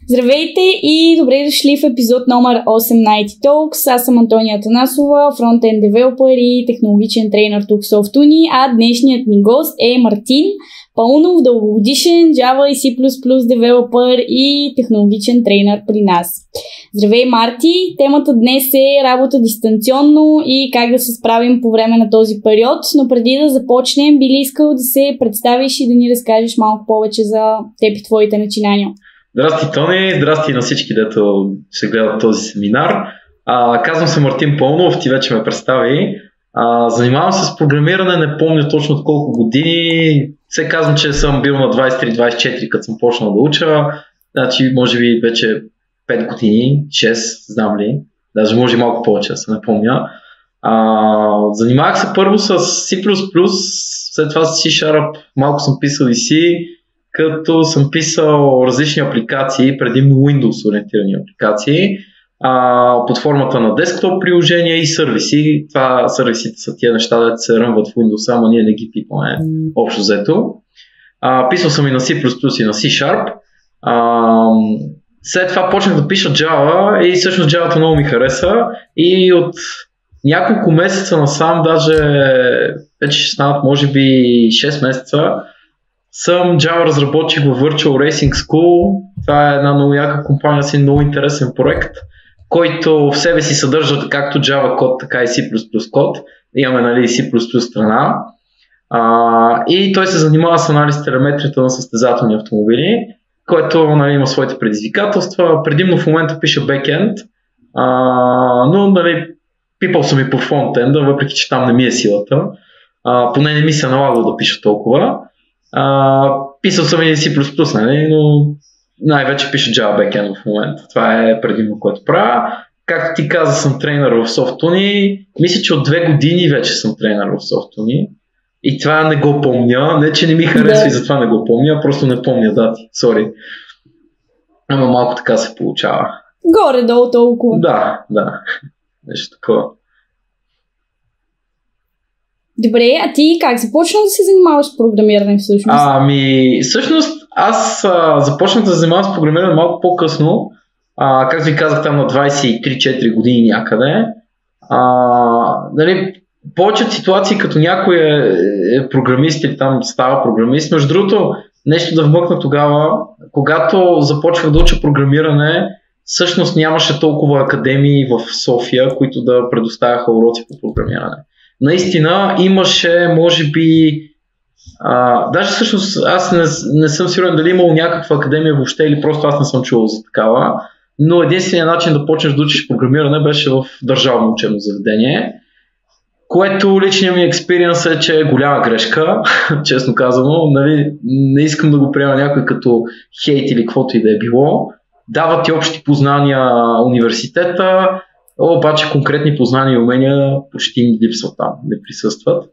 Здравейте и добре дошли в епизод номер 8 на IT Talks. Аз съм Антония Атанасова, фронтенд девелопер и технологичен тренер тук в Софтуни, а днешният ни гост е Мартин Паунов, дългогодишен Java и C++ девелопер и технологичен тренер при нас. Здравей, Марти! Темата днес е работа дистанционно и как да се справим по време на този период, но преди да започнем, би ли искал да се представиш и да ни разкажеш малко повече за теб и твоите начинания? Здрасти, Тони! Здрасти на всички, дето ще гледат този семинар. Казвам се Мартин Паунов, ти вече ме представи. Занимавам се с програмиране, не помня точно от колко години. Се казвам, че съм бил на 23-24, като съм почнал да уча. Значи, може би вече 5 години, 6, знам ли. Даже може и малко повече, се не помня. Занимавах се първо с C++, след това с C-Sharp, малко съм писал и C, като съм писал различни апликации, предимно Windows ориентирани апликации, под формата на десктоп приложения и сервиси. Това сервисите са тия неща, да се рънват в Windows, ама ние не ги пипаме общо взето. Писал съм и на C++ и на C-Sharp. След това почнах да пиша Java и всъщност Java много ми хареса и от няколко месеца насам, даже вече ще станат може би 6 месеца, съм Java разработчик в Virtual Racing School. Това е една много яка компания с много интересен проект, който в себе си съдържа както Java код, така и C++ код. Имаме, нали, C++ страна. И той се занимава с анализ телеметрията на състезателни автомобили, който, нали, има своите предизвикателства. Предимно в момента пише бекенд, но, нали, пипал съм и по фронтенда, въпреки че там не ми е силата. Поне не ми се налагало да пиша толкова. Писал съм и C++, нали, но най-вече пиша Java backend в момента. Това е предимно, което правя. Както ти каза, съм тренер в Софтуни. Мисля, че от 2 години вече съм тренер в Софтуни. И това не го помня. Не, че не ми харесва и затова не го помня, просто не помня дати. Сори. Ама малко така се получава. Горе-долу толкова. Да. Нещо такова. Добре, а ти как започна да се занимаваш с програмиране всъщност? Всъщност аз започнах да се занимавам с програмиране малко по-късно. Както ви казах, там на 23-4 години някъде. Нали, повече ситуации, като някой е програмист или там става програмист. Между другото, нещо да вмъкна тогава, когато започвах да уча програмиране, всъщност нямаше толкова академии в София, които да предоставяха уроци по програмиране. Наистина имаше, може би, даже всъщност аз не съм сигурен дали имало някаква академия въобще или просто аз не съм чувал за такава, но единственият начин да почнеш да учиш програмиране беше в държавно учебно заведение, което личният ми експириенс е, че е голяма грешка, честно казано. Нали, не искам да го приема някой като хейт или каквото и да е било. Дават ти общи познания университета, обаче конкретни познания и умения почти не липсват там, не присъстват.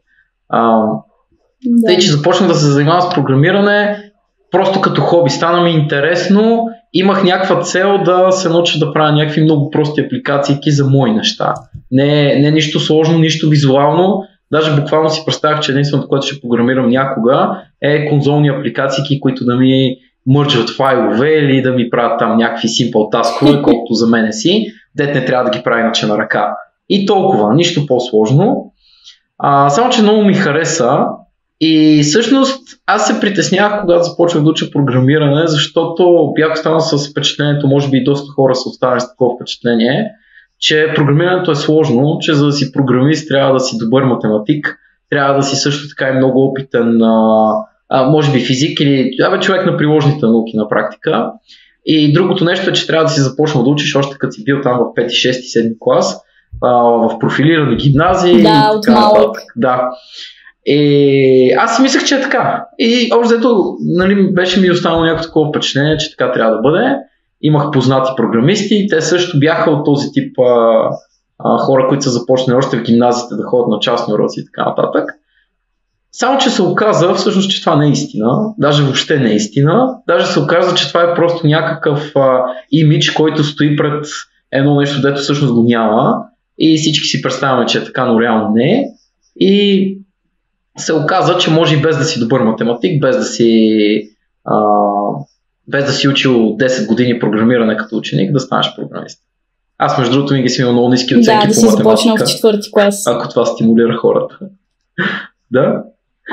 Тъй, че започнах да се занимавам с програмиране просто като хоби. Стана ми интересно, имах някаква цел да се науча да правя някакви много прости апликации за мои неща. Не нищо сложно, нищо визуално. Даже буквално си представях, че единственото, което ще програмирам някога, е конзолни апликации, които да ми мърджват файлове или да ми правят там някакви simple таскове, колкото за мене си. Дет не трябва да ги прави иначе на ръка. И толкова, нищо по-сложно. Само, че много ми хареса и всъщност аз се притеснявах, когато започвах да уча програмиране, защото бях останал с впечатлението, може би и доста хора са останали с такова впечатление, че програмирането е сложно, че за да си програмист трябва да си добър математик, трябва да си също така и много опитен, може би физик или човек на приложните науки на практика. И другото нещо е, че трябва да си започнал да учиш още като си бил там в 5, 6, 7 клас, в профилирани гимназии. Да, от малък. Да. И аз си мислех, че е така. И общо взето, нали, беше ми останало някакво такова впечатление, че така трябва да бъде. Имах познати програмисти, те също бяха от този тип хора, които са започнали още в гимназията да ходят на частни уроци и така нататък. Само, че се оказа всъщност, че това не е истина, даже въобще не е истина, даже се оказа, че това е просто някакъв имидж, който стои пред едно нещо, дето всъщност го няма и всички си представяме, че е така, но реално не е. И се оказа, че може и без да си добър математик, без да си без да си учил 10 години програмиране като ученик, да станеш програмист. Аз между другото ми си имал много ниски оценки по математика. Да, си започнал в 4-ти клас. Ако това стимулира хората. Да.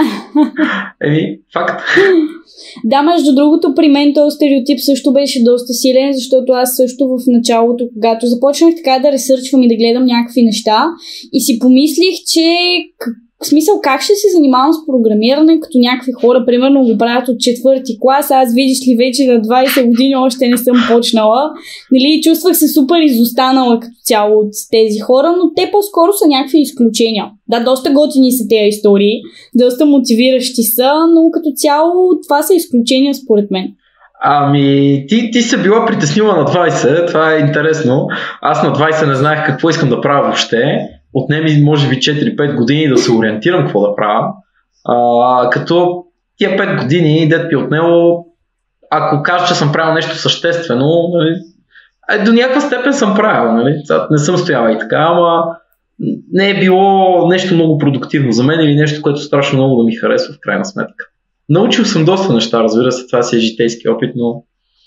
Факт. Да, между другото, при мен този стереотип също беше доста силен, защото аз също в началото, когато започнах така да ресърчвам и да гледам някакви неща и си помислих, че в смисъл как ще се занимавам с програмиране, като някакви хора, примерно го правят от 4-ти клас, аз видиш ли вече на 20 години още не съм почнала. Нали, чувствах се супер изостанала като цяло от тези хора, но те по-скоро са някакви изключения. Да, доста готини са тези истории, доста мотивиращи са, но като цяло това са изключения според мен. Ти се била притеснила на 20, това е интересно. Аз на 20 не знаех какво искам да правя въобще. Отнеми може би 4-5 години да се ориентирам какво да правя. Като тия 5 години, дет би отнело, ако кажа, че съм правил нещо съществено, нали, до някаква степен съм правил. Нали, не съм стояла и така, ама не е било нещо много продуктивно за мен или нещо, което страшно много да ми харесва в крайна сметка. Научил съм доста неща, разбира се, това си е житейски опит, но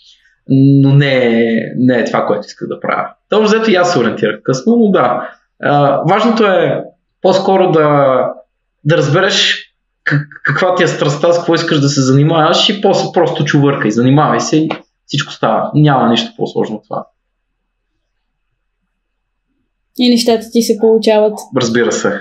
не е това, което исках да правя. Това взето и аз се ориентирах късно, но да. Важното е по-скоро да разбереш каква ти е страстта, с какво искаш да се занимаваш и после просто чувъркай, занимавай се и всичко става. Няма нищо по-сложно от това. И нещата ти се получават. Разбира се.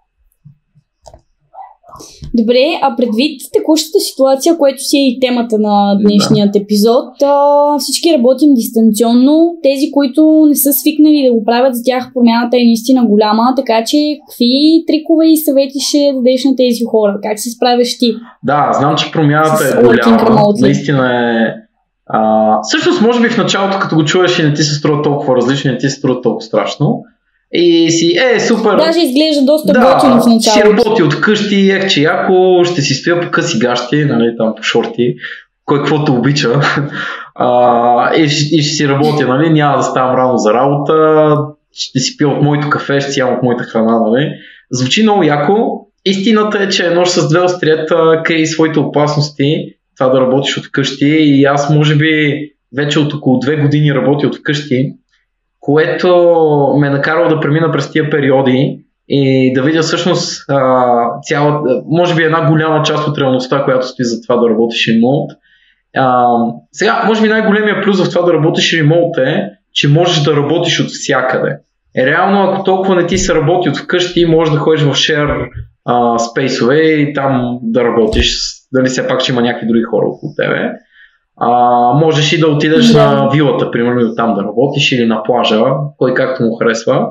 Добре, а предвид текущата ситуация, което си е и темата на днешният епизод, всички работим дистанционно. Тези, които не са свикнали да го правят, за тях промяната е наистина голяма, така че какви трикове и съвети ще дадеш на тези хора? Как се справяш ти? Да, знам, че промяната е голяма. Наистина е... всъщност, може би в началото, като го чуеш и не ти се струва толкова различно, не ти се струва толкова страшно. И си, супер. Даже изглежда доста готино в началото. Ще работи от къщи, че яко, ще си стоя по къси гащи, нали, там по шорти, кой каквото обича. И ще си работя, нали, няма да ставам рано за работа, ще си пия от моето кафе, ще си ям от моята храна, нали. Звучи много яко. Истината е, че нож с две остриета крие своите опасности, това да работиш от къщи, и аз може би вече от около 2 години работя от къщи, което ме е накарало да премина през тия периоди и да видя всъщност може би една голяма част от реалността, която стои за това да работиш ремоут. Сега, може би най-големия плюс в това да работиш ремоут е, че можеш да работиш от всякъде. Реално, ако толкова не ти се работи от вкъщи, можеш да ходиш в share спейсове и там да работиш, дали все пак ще има някакви други хора около тебе. Можеш и да отидеш на вилата, примерно, и оттам да работиш, или на плажа, кой както му харесва.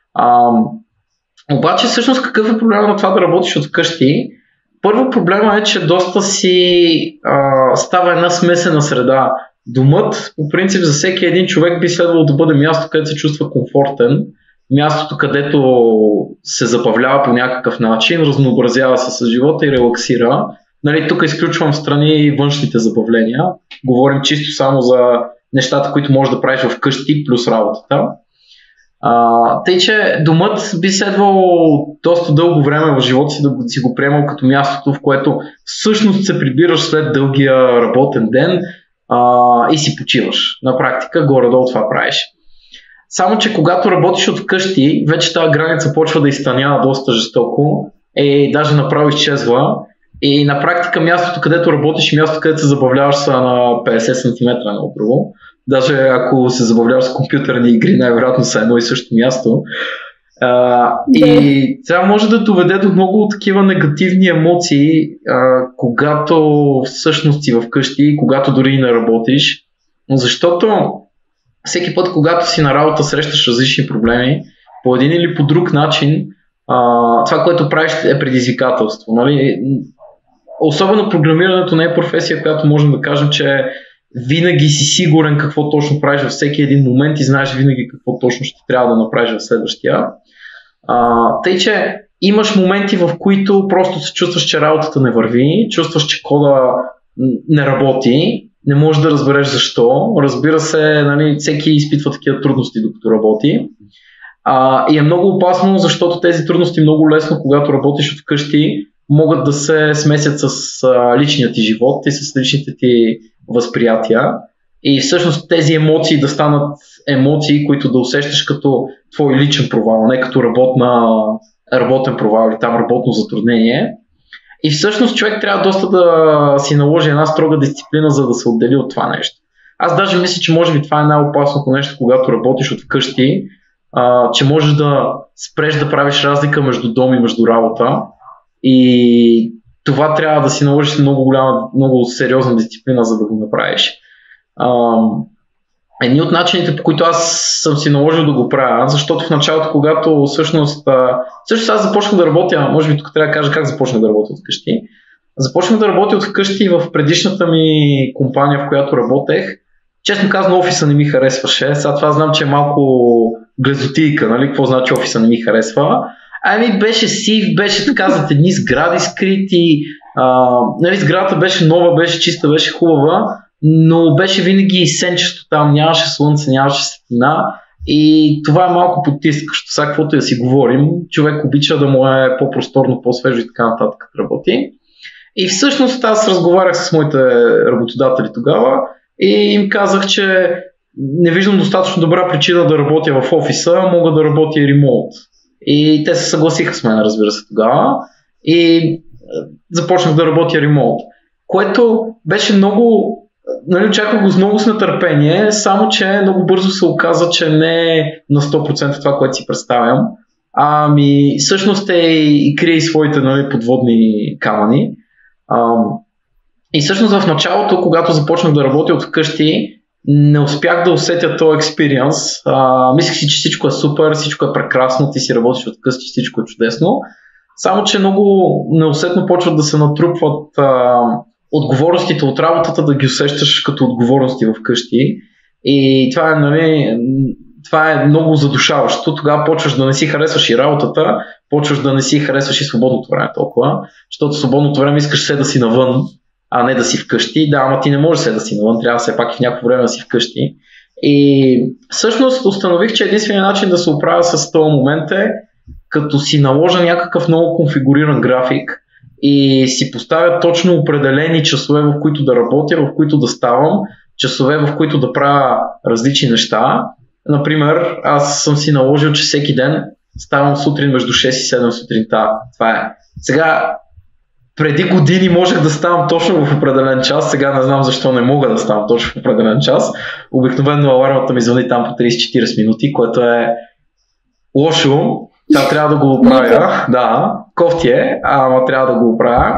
Обаче, всъщност, какъв е проблема на това да работиш от вкъщи? Първо проблема е, че доста става една смесена среда. Домът, по принцип, за всеки един човек би следвало да бъде място, където се чувства комфортен, мястото, където се забавлява по някакъв начин, разнообразява се с живота и релаксира. Нали, тук изключвам страни външните забавления. Говорим чисто само за нещата, които можеш да правиш вкъщи плюс работата. Тъй, че домът би следвало доста дълго време в живота си да си го приемал като мястото, в което всъщност се прибираш след дългия работен ден и си почиваш. На практика горе-долу това правиш. Само, че когато работиш от вкъщи, вече тази граница почва да изтънява доста жестоко и даже направо изчезва. И на практика мястото, където работиш и мястото, където се забавляваш, са на 50 см на друго. Даже ако се забавляваш с компютърни игри, най-вероятно са едно и също място. И това може да доведе до много такива негативни емоции, когато всъщност си вкъщи и когато дори не работиш. Защото всеки път, когато си на работа, срещаш различни проблеми, по един или по друг начин, това, което правиш, е предизвикателство. Нали? Особено програмирането не е професия, която можем да кажем, че винаги си сигурен какво точно правиш във всеки един момент и знаеш винаги какво точно ще трябва да направиш в следващия. Тъй, че имаш моменти, в които просто се чувстваш, че работата не върви, чувстваш, че кода не работи, не можеш да разбереш защо. Разбира се, нали, всеки изпитва такива трудности докато работи. И е много опасно, защото тези трудности много лесно, когато работиш от вкъщи, могат да се смесят с личния ти живот и с личните ти възприятия и всъщност тези емоции да станат емоции, които да усещаш като твой личен провал, не като работен провал или там работно затруднение. И всъщност човек трябва доста да си наложи една строга дисциплина, за да се отдели от това нещо. Аз даже мисля, че може би това е най-опасното нещо, когато работиш от вкъщи, че можеш да спреш да правиш разлика между дом и между работа. И това трябва да си наложиш много сериозна дисциплина, за да го направиш. Едни от начините, по които аз съм си наложил да го правя, защото в началото, когато всъщност аз започнах да работя, може би тук трябва да кажа как започнах да работя от вкъщи. Започнах да работя от вкъщи в предишната ми компания, в която работех. Честно казано, офиса не ми харесваше. Сега това знам, че е малко глезотийка, нали? Какво значи офиса не ми харесва? Ами беше сив, беше така зад едни сгради скрити. Нали, сградата беше нова, беше чиста, беше хубава, но беше винаги сенчесто там, нямаше слънце, нямаше светлина и това е малко потискащо. Сега каквото да си говорим, човек обича да му е по-просторно, по-свежо и така нататък като работи. И всъщност аз разговарях с моите работодатели тогава и им казах, че не виждам достатъчно добра причина да работя в офиса, мога да работя и ремоут. И те се съгласиха с мен, разбира се, тогава. И започнах да работя ремоут, което беше много, нали, очаквах го много с нетърпение, само че много бързо се оказа, че не е на 100% това, което си представям. Ами всъщност и крие и своите, нали, подводни камъни. И всъщност в началото, когато започнах да работя от вкъщи, не успях да усетя този експириенс. Мислех си, че всичко е супер, всичко е прекрасно, ти си работиш от вкъщи, всичко е чудесно. Само че много неусетно почват да се натрупват отговорностите от работата, да ги усещаш като отговорности вкъщи. И това е, нали, това е много задушаващо. Тогава почваш да не си харесваш и работата, почваш да не си харесваш и свободното време толкова, защото свободното време искаш се да си навън, а не да си вкъщи. Да, ама ти не можеш се да си навън, трябва все пак и в някакво време да си вкъщи. И всъщност установих, че единственият начин да се оправя с този момент е като си наложа някакъв много конфигуриран график и си поставя точно определени часове, в които да работя, в които да ставам, часове, в които да правя различни неща. Например, аз съм си наложил, че всеки ден ставам сутрин между 6 и 7 сутринта. Това е. Сега, преди години можех да ставам точно в определен час, сега не знам защо не мога да ставам точно в определен час. Обикновено алармата ми звъни там по 30-40 минути, което е лошо. Това трябва да го оправя. Да, кофти е, ама трябва да го оправя.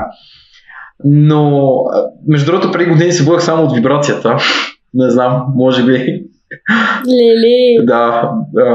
Но, между другото, преди години се бъдах само от вибрацията. Не знам, може би. Леле. Да,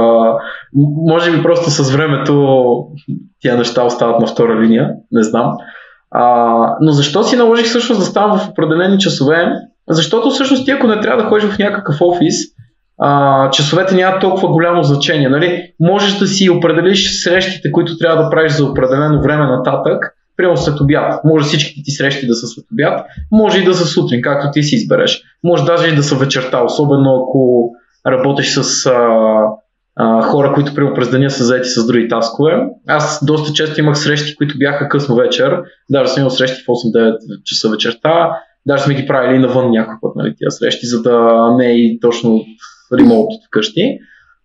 може би просто с времето тия неща остават на втора линия, не знам. Но защо си наложих всъщност да ставам в определени часове? Защото всъщност ти, ако не трябва да ходиш в някакъв офис, часовете нямат толкова голямо значение. Нали? Можеш да си определиш срещите, които трябва да правиш за определено време нататък, примерно след обяд. Може всичките ти срещи да са след обяд, може и да са сутрин, както ти си избереш. Може даже и да са вечерта, особено ако работиш с хора, които примерно през деня са заети с други таскове. Аз доста често имах срещи, които бяха късно вечер, даже съм имал срещи в 8-9 часа вечерта, даже сме ги правили навън някой път, нали, тия срещи, за да не е и точно ремоут от вкъщи.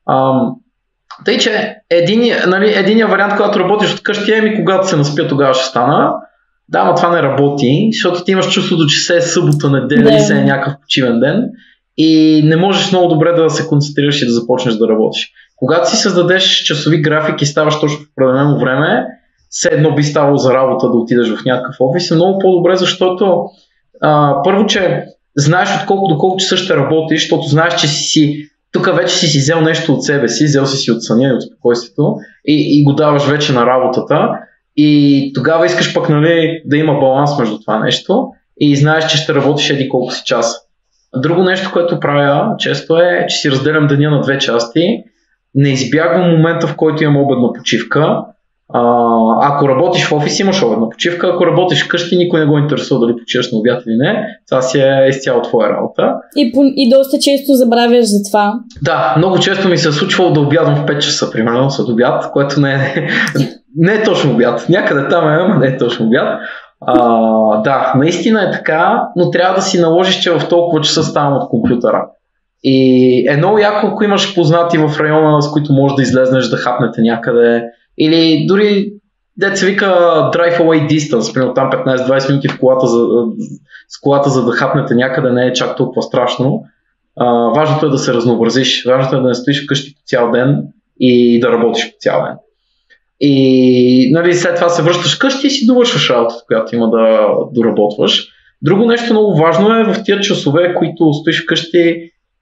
Тъй, че единият вариант, когато работиш от вкъщи, когато се наспя, тогава ще стана. Да, но това не работи, защото ти имаш чувството, че се е събота, неделя и се е някакъв почивен ден и не можеш много добре да се концентрираш и да започнеш да работиш. Когато си създадеш часови график и ставаш точно в определено време, все едно би ставало за работа да отидеш в някакъв офис, е много по-добре, защото първо, че знаеш до колко часа ще работиш, защото знаеш, че тук вече си взел нещо от себе си, взел си от съня и от спокойствието и го даваш вече на работата и тогава искаш пък, нали, да има баланс между това нещо и знаеш, че ще работиш еди колко си часа. Друго нещо, което правя често е, че си разделям деня на две части. Не избягвам момента, в който имам обедна почивка. Ако работиш в офис, имаш обедна почивка. Ако работиш вкъщи, никой не го интересува дали почиваш на обяд или не. Това си е изцяло твоя работа. И доста често забравяш за това. Да, много често ми се е случвало да обядвам в 5 часа, примерно, след обяд, което не е точно обяд. Някъде там ама не е точно обяд. Да, наистина е така, но трябва да си наложиш, че в толкова часа ставам от компютъра. И е много яко, ако имаш познати в района, с които можеш да излезнеш, да хапнете някъде. Или дори, деца вика, drive away distance, примерно там 15-20 минути с колата, за да хапнете някъде, не е чак толкова страшно. Важното е да се разнообразиш, важното е да не стоиш вкъщи по цял ден и да работиш по цял ден. И нали, след това се връщаш вкъщи и си довършваш работата, която има да доработваш. Друго нещо много важно е в тия часове, които стоиш вкъщи,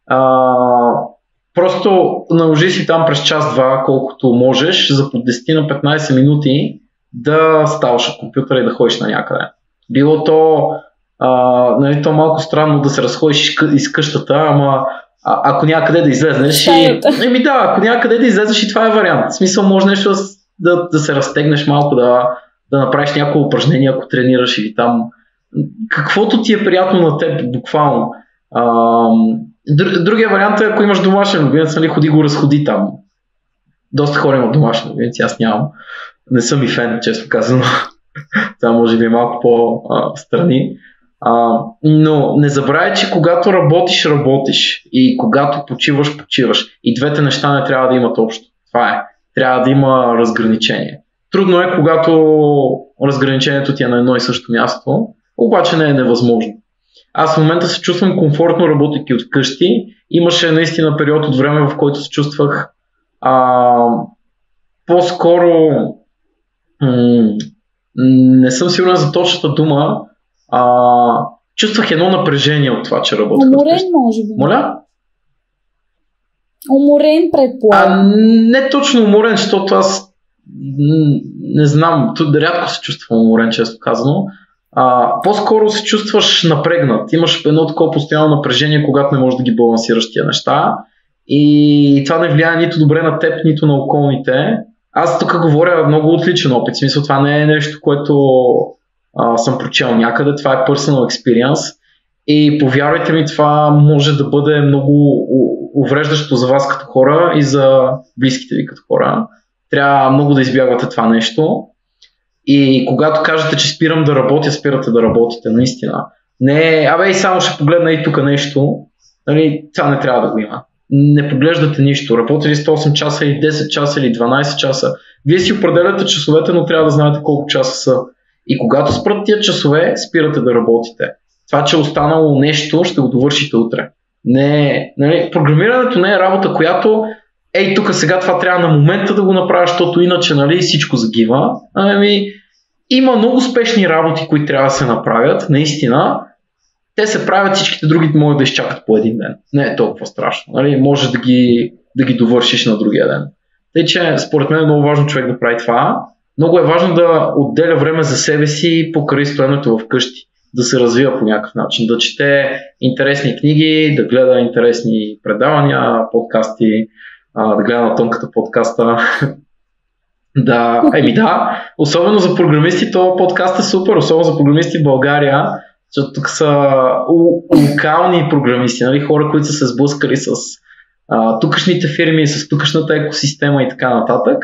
просто наложи си там през час-два, колкото можеш, за по 10 на 15 минути да ставаш от компютъра и да ходиш на някъде. Било то, нали, то малко странно да се разходиш из къщата, ама ако някъде да излезнеш ако някъде да излезнеш и това е вариант. В смисъл, може нещо да се разтегнеш малко, да направиш някакво упражнение, ако тренираш или там. Каквото ти е приятно на теб, буквално. Другия вариант е, ако имаш домашен любимец, нали, ходи го разходи там. Доста хора имат домашни любимци, аз нямам. Не съм и фен, често казано. Това може би е малко по-страни. Но не забравяй, че когато работиш и когато почиваш. И двете неща не трябва да имат общо. Това е. Трябва да има разграничение. Трудно е, когато разграничението ти е на едно и също място, обаче не е невъзможно. Аз в момента се чувствам комфортно, работейки от къщи. Имаше наистина период от време, в който се чувствах по-скоро не съм сигурен за точната дума, чувствах едно напрежение от това, че работя. Уморен, може би. Моля? Уморен, предполагам. Не точно уморен, защото аз не знам, рядко се чувствам уморен, често казано. По-скоро се чувстваш напрегнат. Имаш едно такова постоянно напрежение, когато не можеш да ги балансираш тия неща. И това не влияе нито добре на теб, нито на околните. Аз тук говоря много отличен опит. В смисъл, това не е нещо, което съм прочел някъде. Това е personal experience. И повярвайте ми, това може да бъде много увреждащо за вас като хора и за близките ви като хора. Трябва много да избягвате това нещо. И когато кажете, че спирам да работя, спирате да работите, наистина. Не, и само ще погледна и тук нещо. Нали, това не трябва да го има. Не поглеждате нищо. Работили сте 8 часа или 10 часа или 12 часа. Вие си определяте часовете, но трябва да знаете колко часа са. И когато спрат тия часове, спирате да работите. Това, че е останало нещо, ще го довършите утре. Нали, програмирането не е работа, която тук сега това трябва на момента да го направя, защото иначе, нали, всичко загива. Има много спешни работи, които трябва да се направят, наистина. Те се правят, всичките други могат да изчакат по един ден. Не е толкова страшно. Нали? Можеш да ги довършиш на другия ден. Тъй, че според мен е много важно човек да прави това. Много е важно да отделя време за себе си покрай стоенето вкъщи. Да се развива по някакъв начин. Да чете интересни книги, да гледа интересни предавания, подкасти, да гледа на тънката подкаста. Да, особено за програмисти, то подкаст е супер, особено за програмисти в България, защото тук са локални програмисти, нали? Хора, които са се сблъскали с тукашните фирми, с тукашната екосистема и така нататък.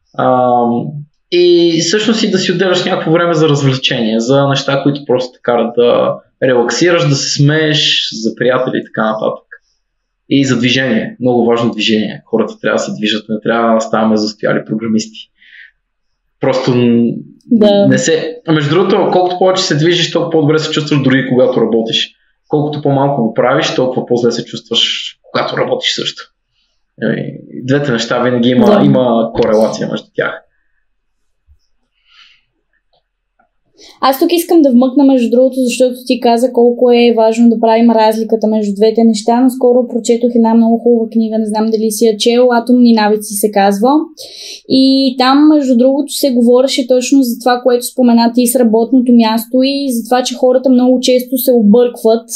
И всъщност и да си отделяш някакво време за развлечение, за неща, които просто те карат да релаксираш, да се смееш за приятели и така нататък. И за движение, много важно движение. Хората трябва да се движат, не трябва да ставаме застояли програмисти. Просто не се... Между другото, колкото повече се движиш, толкова по-добре се чувстваш дори когато работиш. Колкото по-малко го правиш, толкова по-зле се чувстваш, когато работиш също. Двете неща винаги има корелация между тях. Аз тук искам да вмъкна между другото, защото ти каза колко е важно да правим разликата между двете неща. Наскоро прочетох една много хубава книга, не знам дали си я чел, Атомни навици се казва. И там между другото се говореше точно за това, което спомена ти с работното място и за това, че хората много често се объркват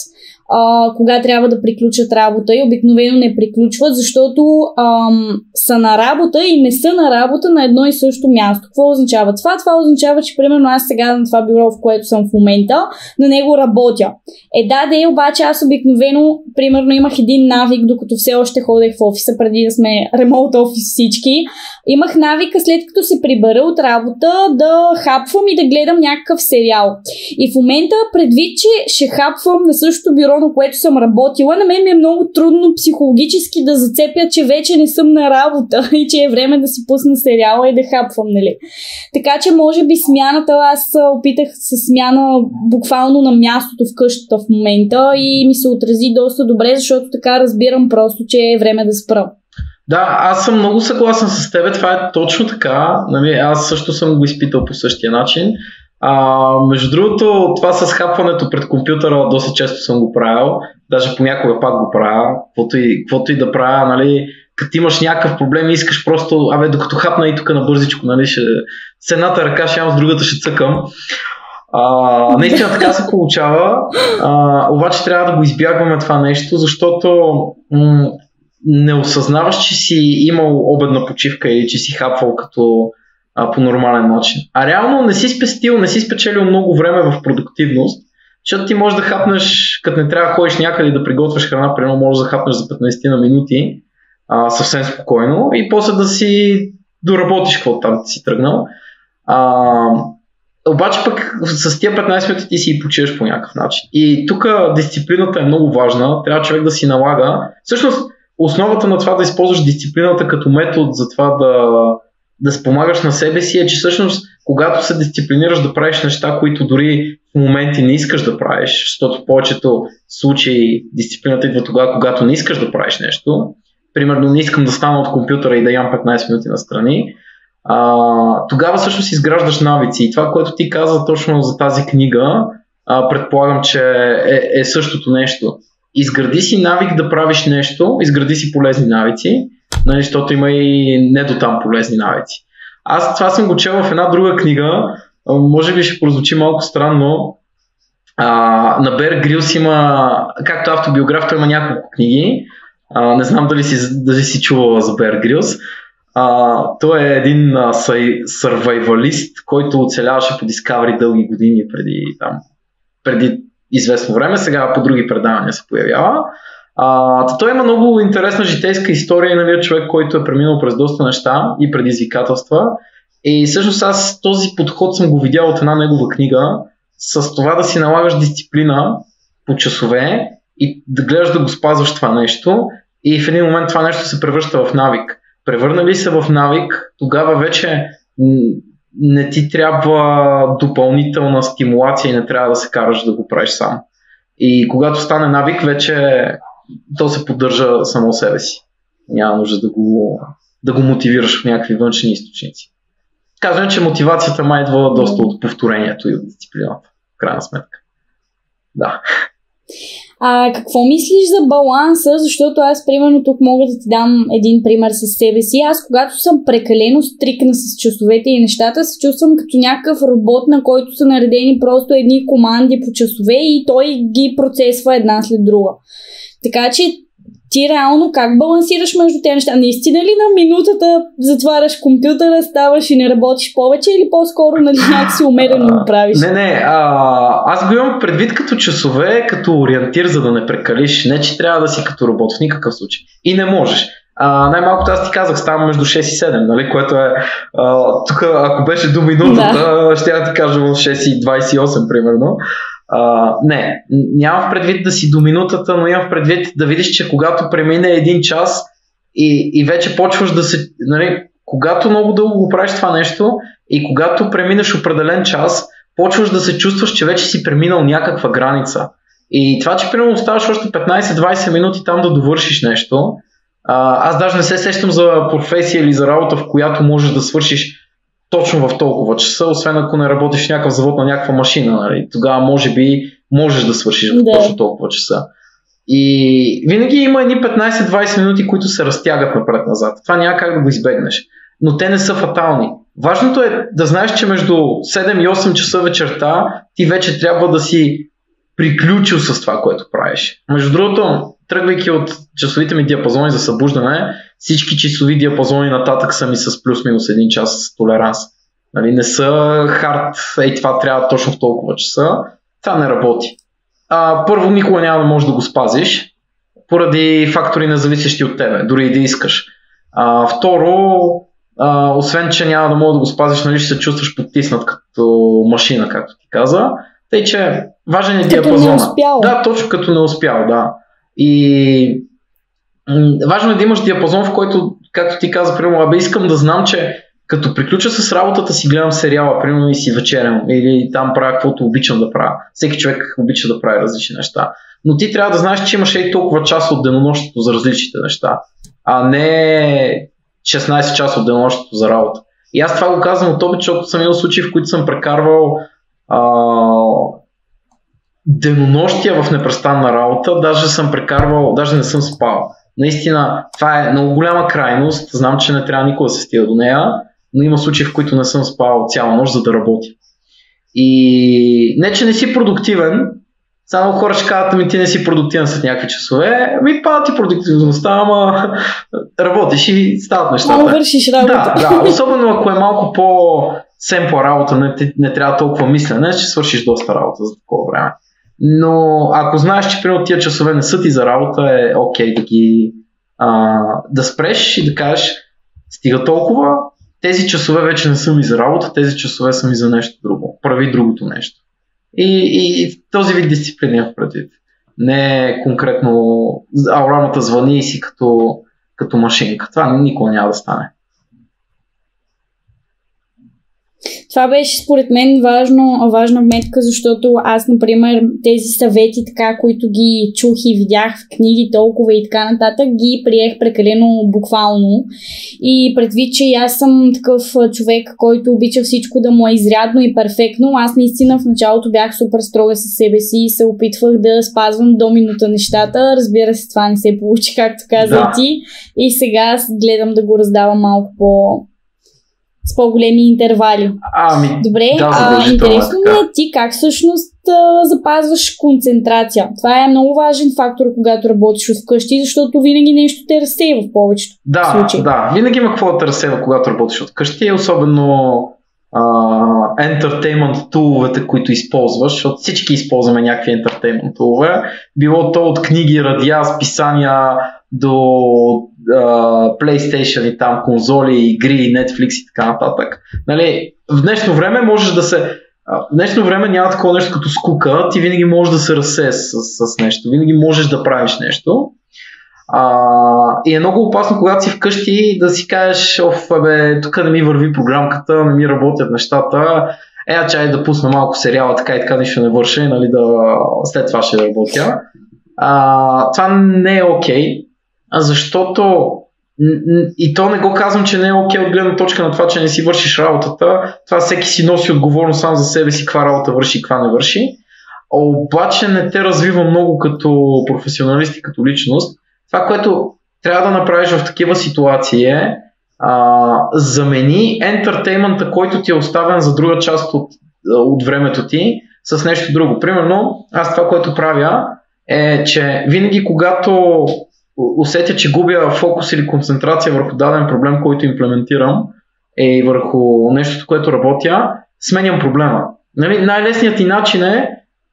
кога трябва да приключат работа и обикновено не приключват, защото са на работа и не са на работа на едно и също място. Какво означава това? Това означава, че примерно аз сега на това бюро, в което съм в момента, на него работя. Обаче аз обикновено, примерно имах един навик, докато все още ходех в офиса, преди да сме ремонт офис всички. Имах навика, след като се прибера от работа, да хапвам и да гледам някакъв сериал. И в момента, предвид, че ще хапвам на същото бюро, на което съм работила, на мен ми е много трудно психологически да зацепя, че вече не съм на работа и че е време да си пусна сериала и да хапвам, нали? Така че може би смяната, аз опитах с смяна буквално на мястото в къщата в момента и ми се отрази доста добре, защото така разбирам просто, че е време да спра. Да, аз съм много съгласен с теб, това е точно така, нали, аз също съм го изпитал по същия начин. Между другото, това с хапването пред компютъра доста често съм го правил, даже понякога пак го правя, каквото и да правя, нали, като имаш някакъв проблем и искаш просто, докато хапна и тук на бързичко, нали, с едната ръка ще ям, с другата ще цъкам. Наистина така се получава, обаче трябва да го избягваме това нещо, защото не осъзнаваш, че си имал обедна почивка или че си хапвал като по нормален начин. А реално не си спечелил много време в продуктивност, защото ти можеш да хапнеш, като не трябва да ходиш някъде да приготвяш храна, примерно можеш да хапнеш за 15 на минути съвсем спокойно и после да си доработиш какво там си тръгнал. Обаче пък с тия 15 минути ти си и почиваш по някакъв начин. И тук дисциплината е много важна, трябва човек да си налага. Всъщност основата на това да използваш дисциплината като метод за това да спомагаш на себе си е, че всъщност когато се дисциплинираш да правиш неща, които дори в моменти не искаш да правиш, защото в повечето случаи дисциплината идва тогава, когато не искаш да правиш нещо. Примерно не искам да стана от компютъра и да ям 15 минути настрани. Тогава всъщност изграждаш навици. И това, което ти каза точно за тази книга, предполагам, че е същото нещо. Изгради си навик да правиш нещо, изгради си полезни навици, защото има и не до там полезни навици. Аз това съм го чел в една друга книга, може би ще прозвучи малко странно. На Беар Грилс има, както автобиограф, той има няколко книги. Не знам дали си чувала за Беар Грилс. Той е един сървайвалист, който оцеляваше по Discovery дълги години преди известно време, сега по други предавания се появява. Той има много интересна житейска история, нали, човек, който е преминал през доста неща и предизвикателства. И всъщност аз този подход съм го видял от една негова книга, с това да си налагаш дисциплина по часове и да гледаш да го спазваш това нещо и в един момент това нещо се превръща в навик. Превърна ли се в навик, тогава вече не ти трябва допълнителна стимулация и не трябва да се караш да го правиш сам. И когато стане навик, вече то се поддържа само себе си. Няма нужда да го мотивираш в някакви външни източници. Казвам, че мотивацията май идва доста от повторението и от дисциплината. В крайна сметка. Да. Какво мислиш за баланса? Защото аз, примерно, тук мога да ти дам един пример със себе си. Аз, когато съм прекалено стрикна с часовете и нещата, се чувствам като някакъв робот, на който са наредени просто едни команди по часове и той ги процесва една след друга. Така че ти реално как балансираш между тези неща? Наистина ли на минутата затваряш компютъра, ставаш и не работиш повече или по-скоро някакси умерено го правиш? Не, аз го имам предвид като часове, като ориентир, за да не прекалиш. Не, че трябва да си като робот в никакъв случай. И не можеш. Най-малкото аз ти казах, става между 6 и 7, нали? Което е тук, ако беше до минутата, ще я ти кажа в 6 и 28 примерно. Нямам в предвид да си до минутата, но имам в предвид да видиш, че когато премине един час и вече почваш да се... Нали, когато много дълго го правиш това нещо и когато преминеш определен час, почваш да се чувстваш, че вече си преминал някаква граница. И това, че примерно оставаш още 15-20 минути там да довършиш нещо, аз даже не се сещам за професия или за работа, в която можеш да свършиш точно в толкова часа, освен ако не работиш в някакъв завод на някаква машина. Нали? Тогава може би можеш да свършиш в точно толкова часа. И винаги има едни 15-20 минути, които се разтягат напред-назад. Това няма как да го избегнеш. Но те не са фатални. Важното е да знаеш, че между 7 и 8 часа вечерта ти вече трябва да си приключил с това, което правиш. Между другото, тръгвайки от часовите ми диапазони за събуждане, всички часови диапазони нататък са ми с плюс-минус 1 час толеранс. Нали, не са хард, това трябва точно в толкова часа. Това не работи. Първо, никога няма да можеш да го спазиш, поради фактори независещи от тебе, дори и да искаш. Второ, освен че няма да можеш да го спазиш, нали, ще се чувстваш потиснат като машина, както ти каза. Тъй, че важен е диапазон. Да, точно като не успял, да. И важно е да имаш диапазон, в който, както ти каза, примерно, искам да знам, че като приключа с работата си, гледам сериала, примерно и си вечерям, или там правя каквото обичам да правя. Всеки човек обича да прави различни неща. Но ти трябва да знаеш, че имаш и толкова часа от денонощието за различните неща, а не 16 часа от денонощието за работа. И аз това го казвам от опит, защото съм имал случаи, в които съм прекарвал денонощия в непрестанна работа, даже не съм спал. Наистина, това е много голяма крайност, знам, че не трябва никога да се стига до нея, но има случаи, в които не съм спал цяла нощ, за да работя. И не, че не си продуктивен, само хора ще казват, ти не си продуктивен след някакви часове, пада ти продуктивността, ама работиш и стават нещата. Ама вършиш работа. Да, особено ако е малко по-семпла работа, не трябва толкова мислене, ще свършиш доста работа за такова време. Но ако знаеш, че примерно тия часове не са ти за работа, е окей да спреш и да кажеш, стига толкова, тези часове вече не са ми за работа, тези часове са ми за нещо друго. Прави другото нещо. И този вид дисциплина е в предвид. Не конкретно алармата звъни и си като машинка. Това никога няма да стане. Това беше според мен важна вметка, защото аз, например, тези съвети, така, които ги чух и видях в книги толкова и така нататък, ги приех прекалено буквално. И предвид, че аз съм такъв човек, който обича всичко да му е изрядно и перфектно, аз наистина в началото бях супер строга със себе си и се опитвах да спазвам до минута нещата. Разбира се, това не се получи, както каза ти. И сега гледам да го раздавам малко с по-големи интервали. Добре, интересно ми е ти как всъщност запазваш концентрация. Това е много важен фактор, когато работиш от вкъщи, защото винаги нещо те разсейва в повечето случаи. Да, винаги има какво да те разсейва, когато работиш от вкъщи, особено ентертеймент туловете, които използваш, защото всички използваме някакви ентертеймент тулове, било то от книги, радиа, списания до PlayStation и там конзоли, игри, Netflix и така нататък. Нали, в днешно време в днешно време няма такова нещо като скука, ти винаги можеш да се разсееш с нещо, винаги можеш да правиш нещо. И е много опасно, когато си вкъщи, да си кажеш, тук не ми върви програмката, не ми работят нещата, чай да пусна малко сериала, така и така нищо не върши, нали, след това ще работя. Това не е окей, защото и то не го казвам, че не е окей от гледна точка на това, че не си вършиш работата. Това всеки си носи отговорност сам за себе си, каква работа върши и каква не върши. Обаче не те развива много като професионалист и като личност. Това, което трябва да направиш в такива ситуации е замени ентертеймента, който ти е оставен за друга част от времето ти, с нещо друго. Примерно, аз това, което правя е, че винаги когато усетя, че губя фокус или концентрация върху даден проблем, който имплементирам и върху нещото, което работя, сменям проблема. Нали? Най-лесният ти начин е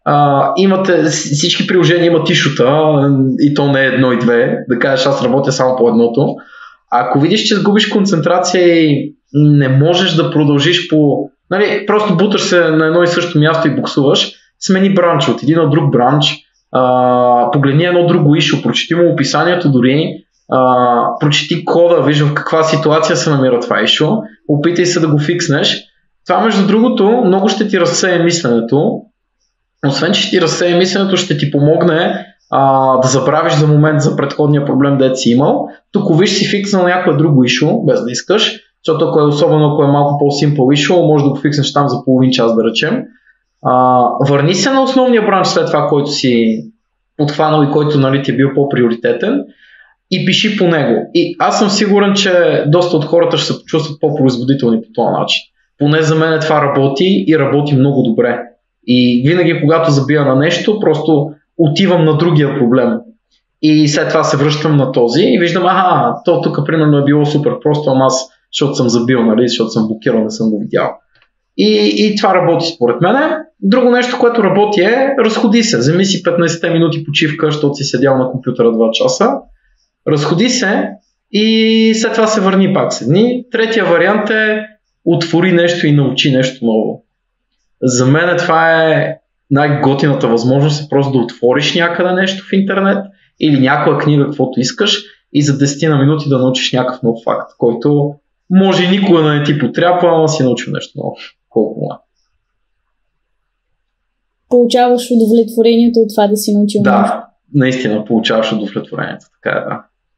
всички приложения имат ишута и то не е едно и две, да кажеш аз работя само по едното. Ако видиш, че сгубиш концентрация и не можеш да продължиш нали, просто буташ се на едно и също място и буксуваш, смени бранч, отиди на друг бранч, погледни едно друго ишо, прочети му описанието дори, прочети кода, виж в каква ситуация се намира това ишо, опитай се да го фикснеш. Това, между другото, много ще ти разсее мисленето. Освен, че ще ти разсее мисленето, ще ти помогне да забравиш за момент за предходния проблем, дето си имал. Тук виж си фикснал някое друго ишо, без да искаш, защото особено ако е малко по-симпл ишо, може да го фикснеш там за половин час, да речем. Върни се на основния бранч след това, който си подхванал и който, нали, ти е бил по-приоритетен и пиши по него. И аз съм сигурен, че доста от хората ще се почувстват по-производителни по този начин. Поне за мен това работи и работи много добре. И винаги, когато забия на нещо, просто отивам на другия проблем. И след това се връщам на този и виждам, то тук примерно е било супер просто, ама аз, защото съм забил, нали, защото съм блокирал, не съм го видял. И това работи според мен. Друго нещо, което работи разходи се. Вземи си 15 минути почивка, защото си седял на компютъра 2 часа. Разходи се и след това се върни пак седни. Третия вариант отвори нещо и научи нещо ново. За мен това е най-готината възможност, просто да отвориш някъде нещо в интернет или някоя книга, каквото искаш, и за 10 на минути да научиш някакъв нов факт, който може никога да не ти потрябва, ама си научил нещо ново. Колко млад. Получаваш удовлетворението от това да си научил нещо. Да, наистина получаваш удовлетворението. Така е, да.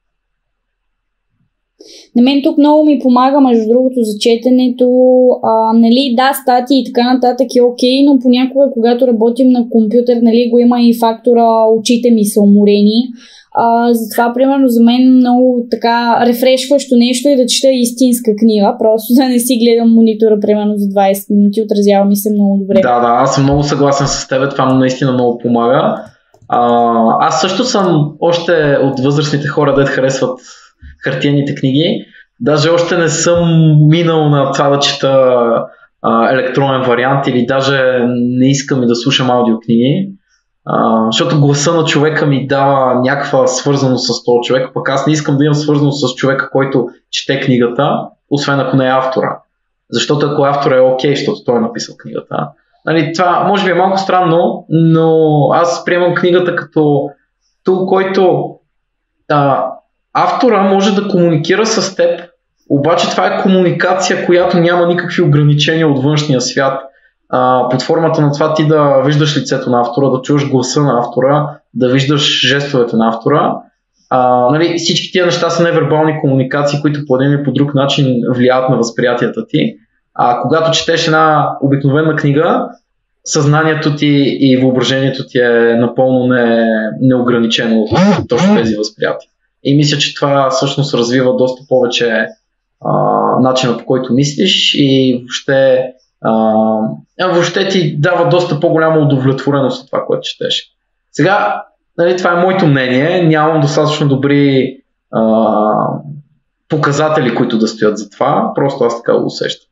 На мен тук много ми помага, между другото, за четенето. Нали, да, статии и така нататък е окей, но понякога, когато работим на компютър, нали, го има и фактора очите ми са уморени. Затова, примерно, за мен много така рефрешващо нещо е да чета истинска книга, просто да не си гледам монитора, примерно, за 20 минути, отразява ми се много добре. Да, аз съм много съгласен с теб, това наистина много помага. Аз също съм още от възрастните хора, дето харесват хартиените книги. Даже още не съм минал на това да чета електронен вариант или даже не искам и да слушам аудиокниги. Защото гласа на човека ми дава някаква свързаност с този човек, пък аз не искам да имам свързаност с човека, който чете книгата, освен ако не е автора. Защото ако автора е окей, защото той е написал книгата. Нали, това може би е малко странно, но аз приемам книгата като тул, който автора може да комуникира с теб, обаче това е комуникация, която няма никакви ограничения от външния свят. Под формата на това ти да виждаш лицето на автора, да чуеш гласа на автора, да виждаш жестовете на автора. Нали, всички тия неща са невербални комуникации, които по един или по друг начин влияят на възприятията ти. Когато четеш една обикновена книга, съзнанието ти и въображението ти е напълно неограничено от точно тези възприятия. И мисля, че това всъщност развива доста повече начина, по който мислиш и въобще ти дава доста по-голяма удовлетвореност от това, което четеш. Сега, нали, това е моето мнение, нямам достатъчно добри показатели, които да стоят за това, просто аз така го усещам.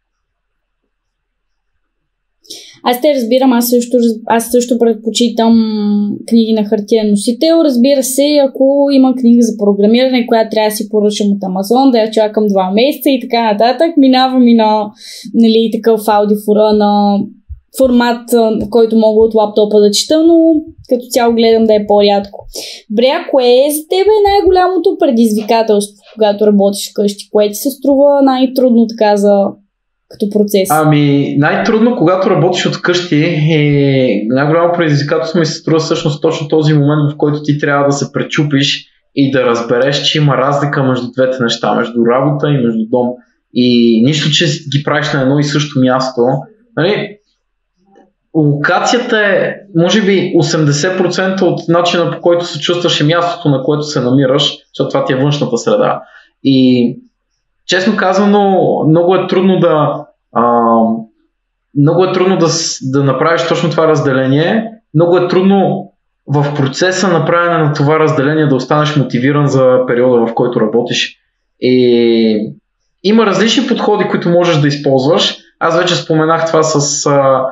Аз те разбирам, аз също предпочитам книги на хартиен носител. Разбира се, ако има книга за програмиране, която трябва да си поръчам от Амазон, да я чакам 2 месеца и така нататък, минавам и на, нали, такъв на формат, който мога от лаптопа да чета, но като цяло гледам да е по-рядко. Добре, кое е за тебе най-голямото предизвикателство, когато работиш вкъщи? Кое ти се струва най-трудно така като процес? Най-трудно, когато работиш от къщи, най-голямо предизвикателство ми се струва всъщност точно този момент, в който ти трябва да се пречупиш и да разбереш, че има разлика между двете неща, между работа и между дом. И нищо, че ги правиш на едно и също място. Нали? Локацията е, може би, 80% от начина, по който се чувстваш и мястото, на което се намираш, защото това ти е външната среда. И честно казано, много е трудно да направиш точно това разделение. Много е трудно в процеса на правене на това разделение да останеш мотивиран за периода, в който работиш. И има различни подходи, които можеш да използваш. Аз вече споменах това с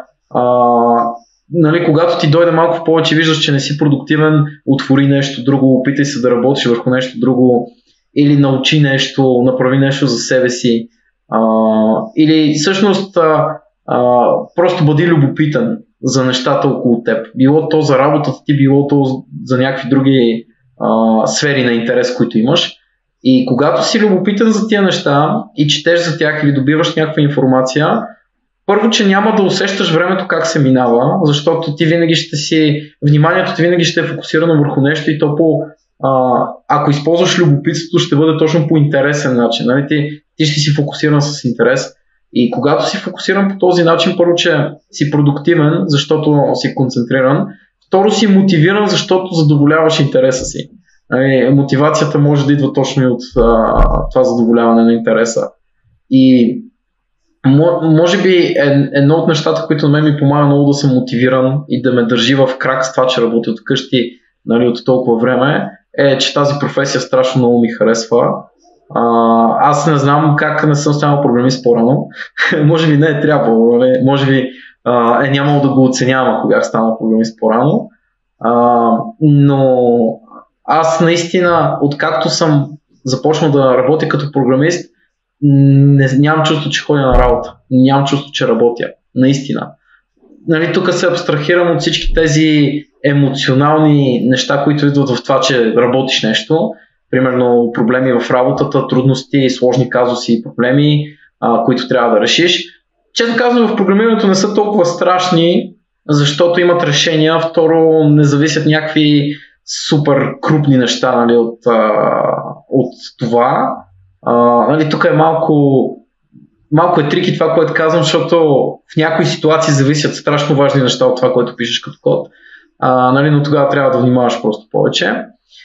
нали, когато ти дойде малко повече, виждаш, че не си продуктивен, отвори нещо друго, опитай се да работиш върху нещо друго, или научи нещо, направи нещо за себе си, или всъщност просто бъди любопитен за нещата около теб. Било то за работата ти, било то за някакви други сфери на интерес, които имаш. И когато си любопитен за тия неща и четеш за тях или добиваш някаква информация, първо, че няма да усещаш времето как се минава, защото вниманието ти винаги ще е фокусирано върху нещо и то ако използваш любопитството, ще бъде точно по интересен начин. Нали? Ти ще си фокусиран с интерес. И когато си фокусиран по този начин, първо, че си продуктивен, защото си концентриран. Второ, си мотивиран, защото задоволяваш интереса си. Мотивацията може да идва точно и от това задоволяване на интереса. И Може би едно от нещата, които на мен ми помага много да съм мотивиран и да ме държи в крак с това, че работя от къщи, нали, от толкова време, е, че тази професия страшно много ми харесва. Аз не знам как не съм станал програмист по-рано. Може би не е трябвало, нали? Може би е нямало да го оценявам, ако бях станал програмист по-рано. Но аз наистина, откакто съм започнал да работя като програмист, нямам чувство, че ходя на работа. Нямам чувство, че работя. Наистина. Нали, тук се абстрахирам от всички тези емоционални неща, които идват в това, че работиш нещо. Примерно проблеми в работата, трудности, сложни казуси и проблеми, които трябва да решиш. Честно казвам, в програмирането не са толкова страшни, защото имат решения. Второ, не зависят някакви супер крупни неща, нали, от това. Нали, тук е малко е трики това, което казвам, защото в някои ситуации зависят страшно важни неща от това, което пишеш като код. Нали, но тогава трябва да внимаваш просто повече.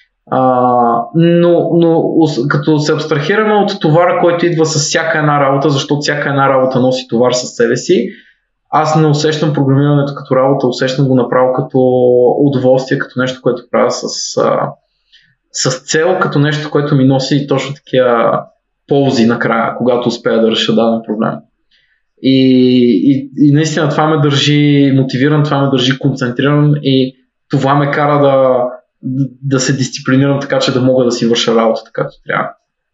Но като се абстрахираме от товара, който идва с всяка една работа, защото всяка една работа носи товар със себе си, аз не усещам програмирането като работа, усещам го направо като удоволствие, като нещо, което правя с цел, като нещо, което ми носи точно такива ползи накрая, когато успея да реша даден проблем. И наистина това ме държи мотивиран, това ме държи концентриран и това ме кара да се дисциплинирам така, че да мога да си върша работата както трябва.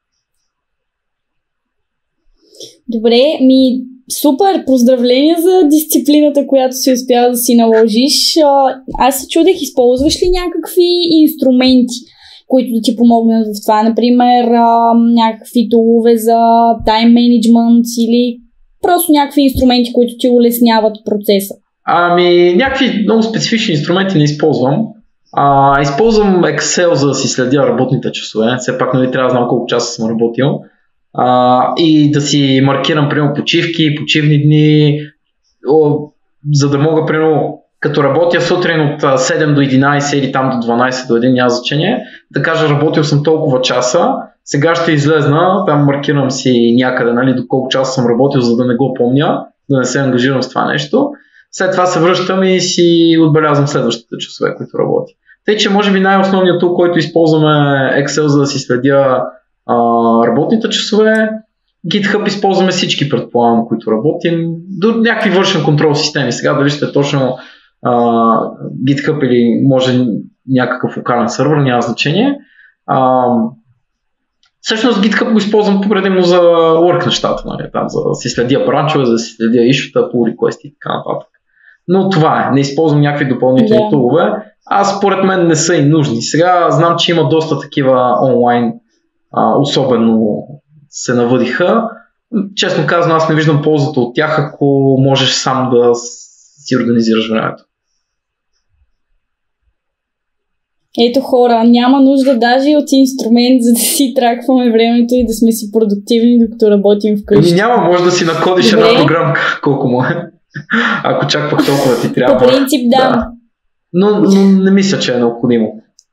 Добре, супер, поздравления за дисциплината, която си успял да си наложиш. Аз се чудех, използваш ли някакви инструменти, които да ти помогнат в това, например някакви тулове за тайм менеджмент или просто някакви инструменти, които ти улесняват процеса? Някакви много специфични инструменти не използвам. Използвам Excel, за да си следя работните часове. Все пак, нали, трябва да знам колко часа съм работил. И да си маркирам, примерно, почивки, почивни дни, за да мога, примерно, като работя сутрин от 7 до 11 или там до 12 до 1, няма значение, да кажа, работил съм толкова часа, сега ще излезна, там маркирам си някъде, нали, до колко часа съм работил, за да не го помня, да не се ангажирам с това нещо. След това се връщам и си отбелязвам следващите часове, които работя. Тъй, че може би най-основният тул, който използваме е Excel, за да си следя работните часове. GitHub използваме всички, предполагам, които работим. До някакви вършен контрол системи. Сега дали ще е точно GitHub или може някакъв локален сървър, няма значение. Всъщност GitHub го използвам предимно за work нещата, нали? Там, за да си следя бранчове, за да си следя ишута, pull request и така нататък. Но това е, не използвам някакви допълнителни тулове. Аз според мен не са и нужни. Сега знам, че има доста такива онлайн, особено се навъдиха. Честно казвам, аз не виждам ползата от тях, ако можеш сам да си организираш времето. Ето хора, няма нужда даже от инструмент, за да си тракваме времето и да сме си продуктивни, докато работим вкъщи. Няма, може да си накодиш една програмка, колко му е. Ако чак пък толкова ти трябва. По принцип, да. Но не мисля, че е необходимо.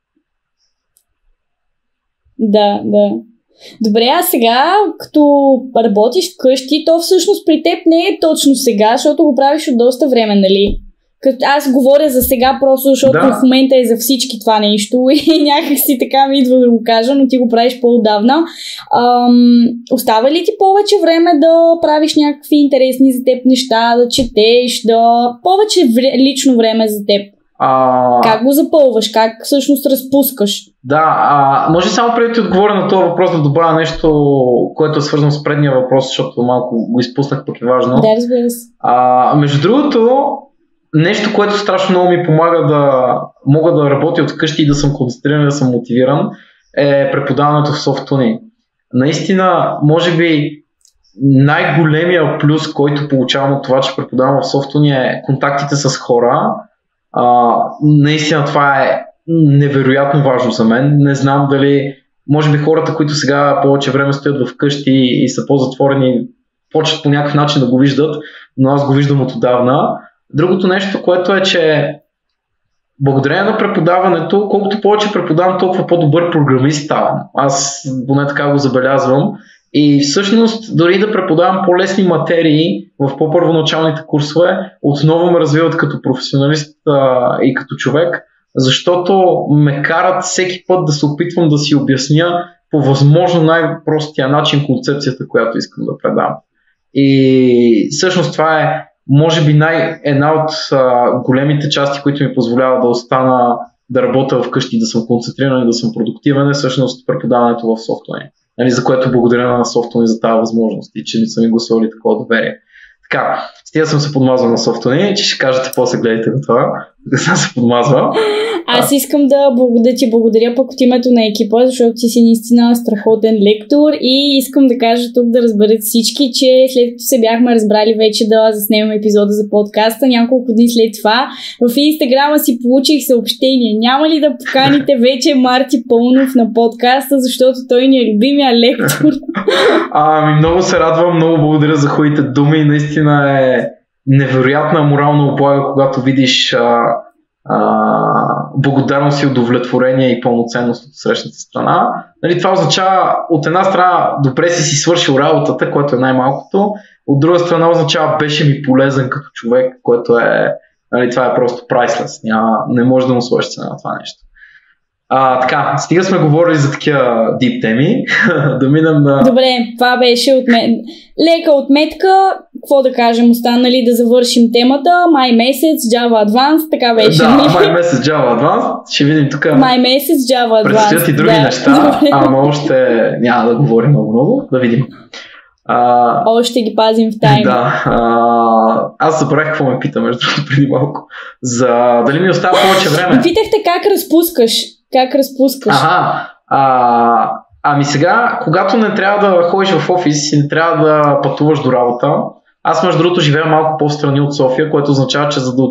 Да. Добре, а сега, като работиш вкъщи, то всъщност при теб не е точно сега, защото го правиш от доста време, нали? Аз говоря за сега просто, защото в момента е за всички това нещо и някак си така ми идва да го кажа, но ти го правиш по-отдавна. Остава ли ти повече време да правиш някакви интересни за теб неща, да четеш, повече лично време за теб? Как го запълваш? Как всъщност разпускаш? Може само преди да ти отговоря на този въпрос да добавя нещо, което е свързано с предния въпрос, защото малко го изпуснах, пък е важно. Да, разбира се. Между другото, нещо, което страшно много ми помага да мога да работя от вкъщи и да съм концентриран, да съм мотивиран, е преподаването в SoftTuning. Наистина, може би най-големия плюс, който получавам от това, че преподавам в SoftTuning, е контактите с хора. Наистина това е невероятно важно за мен. Не знам дали, може би хората, които сега повече време стоят вкъщи и са по-затворени, почват по някакъв начин да го виждат, но аз го виждам от отдавна. Другото нещо, което е, че благодарение на преподаването, колкото повече преподавам, толкова по-добър програмист ставам. Аз поне така го забелязвам И всъщност, дори да преподавам по-лесни материи в по-първоначалните курсове, отново ме развиват като професионалист и като човек, защото ме карат всеки път да се опитвам да си обясня по възможно най-простия начин концепцията, която искам да предам. И всъщност това е, може би, една от големите части, които ми позволява да остана да работя вкъщи, да съм концентриран и да съм продуктивен, е всъщност преподаването в Software. Нали, за което благодаря на Software за тази възможност и че не са ми гласували такова доверие. Така, стига съм се подмазвал на Software, че ще кажете после гледайте на това, да съм се подмазвал. Аз искам да ти благодаря пък от името на екипа, защото ти си наистина страхотен лектор и искам да кажа тук да разберат всички, че след като се бяхме разбрали вече да заснемем епизода за подкаста, няколко дни след това в Инстаграма си получих съобщение. Няма ли да поканите вече Марти Пълнов на подкаста, защото той ни е любимия лектор? Много се радвам, много благодаря за хубавите думи. Наистина е невероятна морална облага, когато видиш благодарност и удовлетворение и пълноценност от срещната страна. Нали, това означава, от една страна, добре си свършил работата, което е най-малкото, от друга страна означава, беше ми полезен като човек, което е, нали, това е просто priceless. Не може да му сложи цена на това нещо. Така, стига сме говорили за такива deep теми, да минем на... Добре, това беше от мен. Лека отметка, какво да кажем, останали да завършим темата. Май месец, Java Advanced, така беше. Да, май месец Java Advanced, ще видим тук. Май месец Java Advanced. Предстоят и други неща, ама още няма да говорим много, да видим. Още ги пазим в тайна. Да, аз забравих какво ме пита, между другото, преди малко. Дали ми остава повече време? Ме питахте как разпускаш. Как разпускаш? Ами сега, когато не трябва да ходиш в офис и не трябва да пътуваш до работа, аз между другото живея малко по-встрани от София, което означава, че за да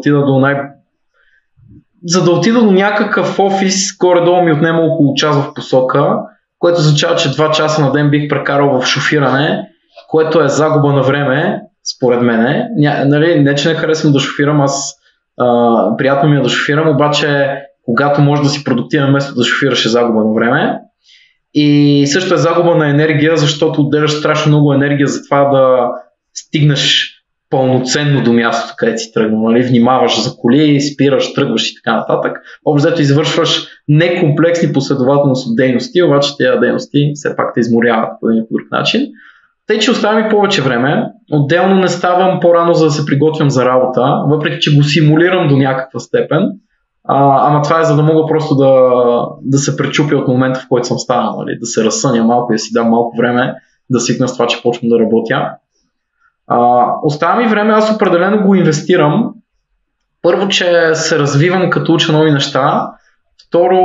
отида до някакъв офис, горе-долу ми отнема около час в посока, което означава, че 2 часа на ден бих прекарал в шофиране, което е загуба на време, според мен. Нали, не, че не харесвам да шофирам, приятно ми е да шофирам, обаче когато можеш да си продуктивен вместо да шофираш е загуба на време. И също е загуба на енергия, защото отделяш страшно много енергия за това да стигнеш пълноценно до мястото, където си тръгнал. Нали? Внимаваш за коли, спираш, тръгваш и така нататък. Общо извършваш некомплексни последователност от дейности, обаче тези дейности все пак те изморяват по един по друг начин. Тъй, че оставя ми повече време. Отделно не ставам по-рано, за да се приготвям за работа, въпреки че го симулирам до някаква степен. Ама това е за да мога просто да се пречупя от момента, в който съм станал, нали? Да се разсъня малко и да си дам малко време да свикна с това, че почвам да работя. Остава ми време, аз определено го инвестирам. Първо, че се развивам като уча нови неща. Второ,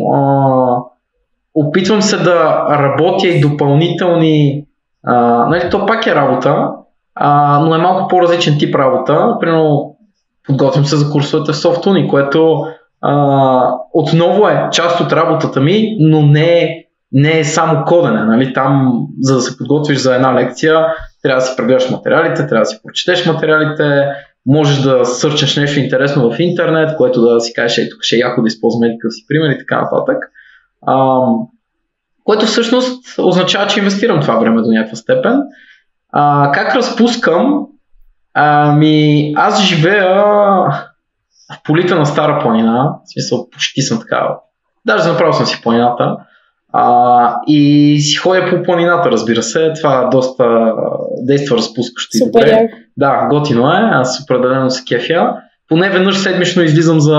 опитвам се да работя и допълнителни... нали, то пак е работа, но е малко по-различен тип работа. Примерно, подготвям се за курсовете в SoftUni, което отново е част от работата ми, но не е само кодене. Нали? Там, за да се подготвиш за една лекция, трябва да си прегледаш материалите, трябва да си прочетеш материалите, можеш да сърчеш нещо интересно в интернет, което да си кажеш, тук ще е яко да използваме такъв си пример и така нататък. Което всъщност означава, че инвестирам това време до някаква степен. Как разпускам? Аз живея в полите на Стара планина, в смисъл почти съм такава. Даже направил съм си планината и си ходя по планината, разбира се. Това доста действа разпускащо и добре. Да, готино е, аз определено се кефя. Поне веднъж седмично излизам за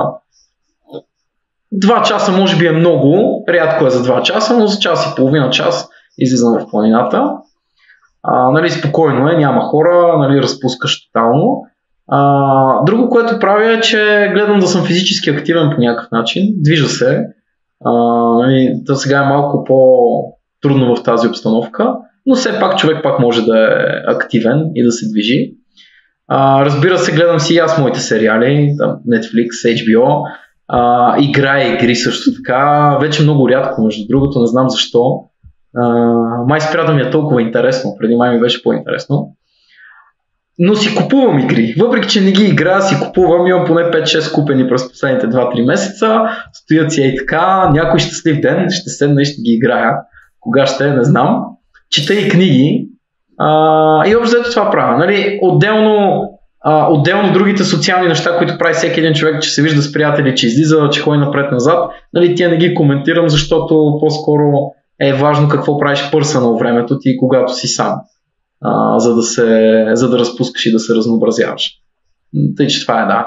2 часа, може би е много, рядко е за 2 часа, но за час и половина час излизам в планината. Нали, спокойно е, няма хора, нали, разпускаш тотално. Друго, което правя е, че гледам да съм физически активен по някакъв начин, движа се. Нали, да сега е малко по-трудно в тази обстановка, но все пак човек пак може да е активен и да се движи. Разбира се, гледам си и аз моите сериали, Netflix, HBO, играя игри също така, вече много рядко, между другото, не знам защо. Май спря да ми е толкова интересно, преди май ми беше по-интересно. Но си купувам игри, въпреки че не ги играя, си купувам, имам поне 5-6 купени през последните 2-3 месеца, стоят си и така, някой щастлив ден ще седна и ще ги играя. Кога ще, не знам. чета и книги и общо взето това правя. Нали? Отделно другите социални неща, които прави всеки един човек, че се вижда с приятели, че излиза, че ходи напред-назад, нали, тия не ги коментирам, защото по-скоро е важно какво правиш пърсънал времето ти, когато си сам, за да разпускаш и да се разнообразяваш. Тъй, че това е да.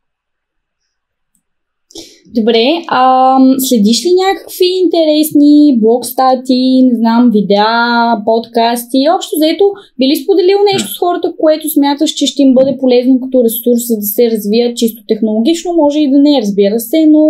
Добре, следиш ли някакви интересни блог статии, не знам, видеа, подкасти, общо взето, би ли споделил нещо с хората, което смяташ, че ще им бъде полезно като ресурс, за да се развият чисто технологично, може и да не, разбира се, но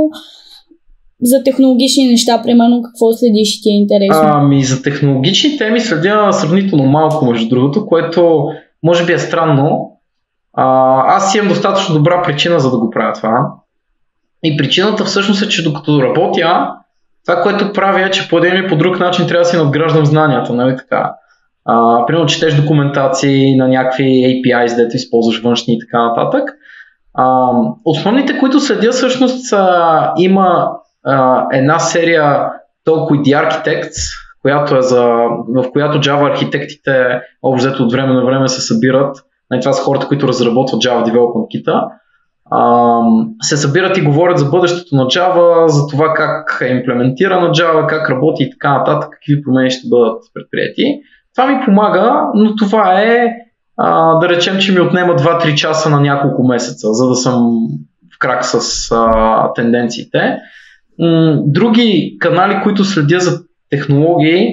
за технологични неща, примерно, какво следиш и ти е интересно? За технологични теми следя сравнително малко, между другото, което може би е странно. Аз имам достатъчно добра причина, за да го правя това. И причината всъщност е, че докато работя, това, което правя е, че по един или по друг начин трябва да си надграждам знанията, нали така. Примерно четеш документации на някакви APIs, дето използваш външни и така нататък. Основните, които следя всъщност има една серия Talk with the Architects, в която Java архитектите общо взето от време на време се събират. Това са хората, които разработват Java Development Kit-а. Се събират и говорят за бъдещето на Java, за това как е имплементирана Java, как работи и така нататък, какви промени ще бъдат предприяти. Това ми помага, но това е, да речем, че ми отнема 2-3 часа на няколко месеца, за да съм в крак с тенденциите. Други канали, които следя за технологии,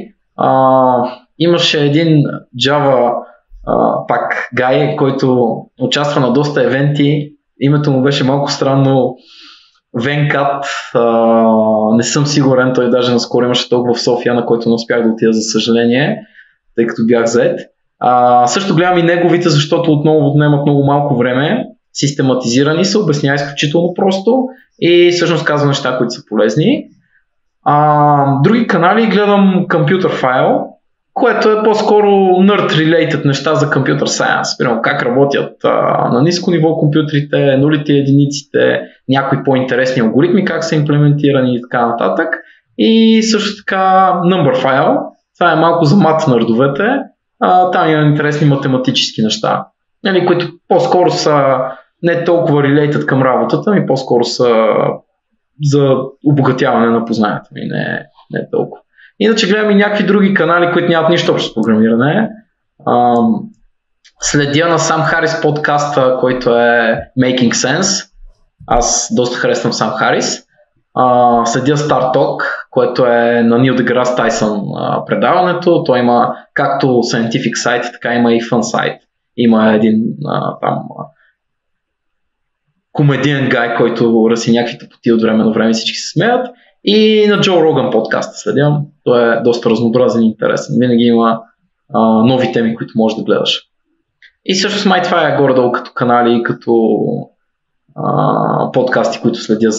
имаше един Java пак гай, който участва на доста евенти. Името му беше малко странно, Венкат, не съм сигурен, той даже наскоро имаше толкова в София, на който не успях да отида, за съжаление, тъй като бях зает. Също гледам и неговите, защото отново отнемат много малко време, систематизирани са, обяснява изключително просто и всъщност казва неща, които са полезни. Други канали гледам Computer File, което е по-скоро nerd-related неща за Computer Science. Примерно как работят на ниско ниво компютрите, нулите и единиците, някои по-интересни алгоритми, как са имплементирани и така нататък. И също така Number File, това е малко за мат-нърдовете, там има интересни математически неща, които по-скоро са не толкова related към работата, ми по-скоро са за обогатяване на познанията ми, не толкова. Иначе гледам и някакви други канали, които нямат нищо общо с програмиране. Следя на Сам Харис подкаста, който е Making Sense. Аз доста харесвам Сам Харис. Следя Star Talk, което е на Нил Деграс Тайсън предаването. Той има както scientific сайт, така има и fun сайт. Има един там комедиен гай, който разси някакви тъпоти от време на време, всички се смеят. И на Джо Роган подкаста следям. Той е доста разнообразен и интересен. Винаги има нови теми, които можеш да гледаш. И също май това е горе-долу като канали, като подкасти, които следя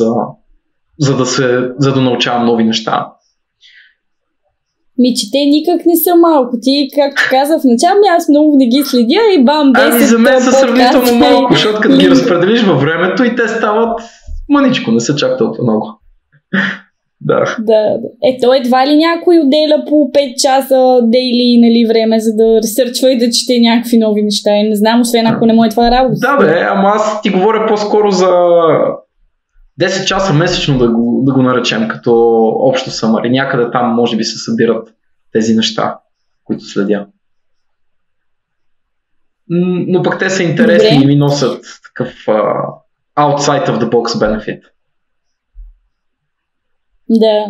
за да научавам нови неща. Че те никак не са малко. Ти, както каза в начало, аз много не ги следя и бам, 10 за мен са сравнително малко, защото като ги разпределиш във времето и те стават маничко, не са чак толкова много. Да. Ето едва ли някой отделя по 5 часа дейли, нали, време, за да ресърчва и да чете някакви нови неща. И не знам, освен ако не му е това работа. Да, ама аз ти говоря по-скоро за 10 часа месечно да го наречем като общо самари. Някъде там може би се събират тези неща, които следя. Но пък те са интересни. Добре. И ми носят такъв outside of the box benefit. Да.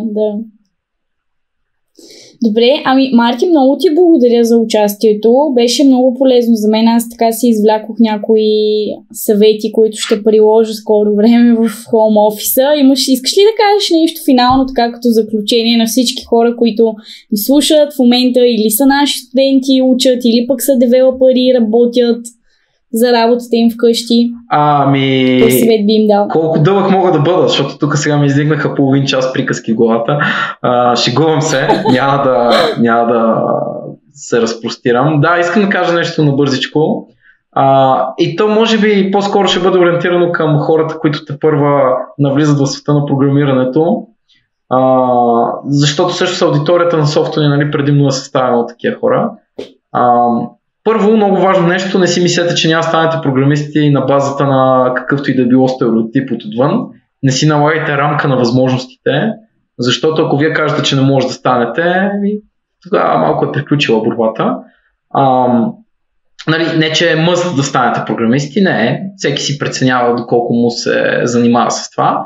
Добре, Марти, много ти благодаря за участието. Беше много полезно за мен. Аз така си извлякох някои съвети, които ще приложа скоро време в хоум офиса. Искаш ли да кажеш нещо финално, така като заключение на всички хора, които ни слушат в момента, или са наши студенти, учат, или пък са девелопери, работят за работата им вкъщи? Кой съвет би им дал? Колко дълъг мога да бъда, защото тук сега ми издигнаха половин час приказки в главата. Шегувам се, няма да се разпростирам. Да, искам да кажа нещо набързичко. И то може би по-скоро ще бъде ориентирано към хората, които тепърва навлизат в света на програмирането. защото също с аудиторията на софтуни, нали, предимно е съставена от такива хора. Първо, много важно нещо, не си мислете, че няма станете програмисти на базата на какъвто и да било стереотип отвън. Не си налагайте рамка на възможностите, защото ако вие кажете, че не може да станете, тогава малко е приключила борбата. Нали, не, че е мъст да станете програмисти, не е. Всеки си преценява доколко му се занимава с това.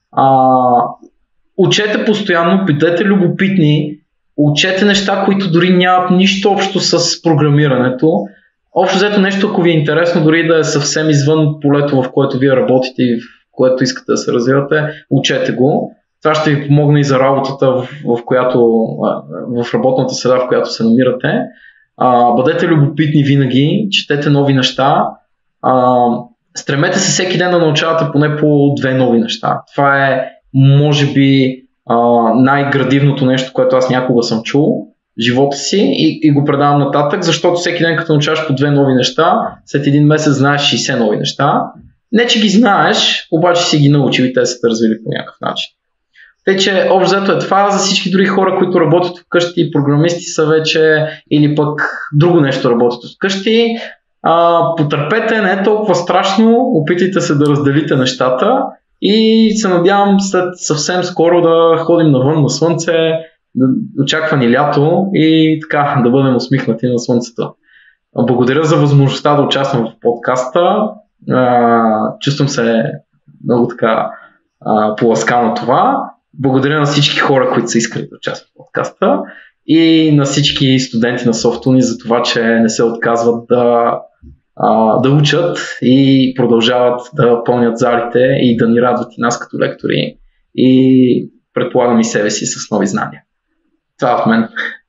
Учете постоянно, бъдете любопитни, учете неща, които дори нямат нищо общо с програмирането. Общо взето нещо, ако ви е интересно, дори да е съвсем извън полето, в което вие работите и в което искате да се развивате, учете го. Това ще ви помогне и за работата, в работната среда, в която се намирате. Бъдете любопитни винаги, четете нови неща. Стремете се всеки ден да научавате поне по 2 нови неща. Това е, може би, най-градивното нещо, което аз някога съм чул в живота си и го предавам нататък, защото всеки ден като научаваш по 2 нови неща, след един месец знаеш 60 нови неща. Не, че ги знаеш, обаче си ги научил и те са те развили по някакъв начин. Тъй, че общо взето е това. За всички други хора, които работят вкъщи и програмисти са вече, или пък друго нещо работят вкъщи, потърпете, не е толкова страшно, опитайте се да разделите нещата и се надявам след съвсем скоро да ходим навън на слънце, да очаква ни лято и така да бъдем усмихнати на слънцето. Благодаря за възможността да участвам в подкаста. Чувствам се много така поласкан на това. Благодаря на всички хора, които са искали да участват в подкаста и на всички студенти на Софтуни за това, че не се отказват да учат и продължават да пълнят залите и да ни радват и нас като лектори и предполагам и себе си с нови знания. Това е от мен.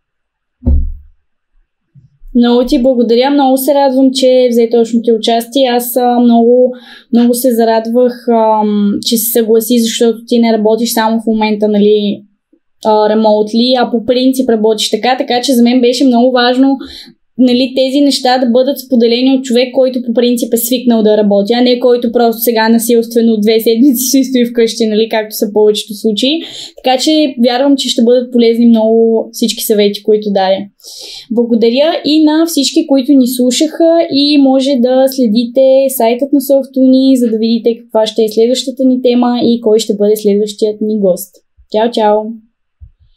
Много ти благодаря, много се радвам, че взе точното участие. Аз много се зарадвах, че се съгласи, защото ти не работиш само в момента, нали, ремоутли, а по принцип работиш така че за мен беше много важно, нали, тези неща да бъдат споделени от човек, който по принцип е свикнал да работи, а не който просто сега насилствено 2 седмици си стои вкъщи, нали, както са повечето случаи. Така че вярвам, че ще бъдат полезни много всички съвети, които даде. Благодаря и на всички, които ни слушаха и може да следите сайтът на Софтуни, за да видите каква ще е следващата ни тема и кой ще бъде следващият ни гост. Чао, чао!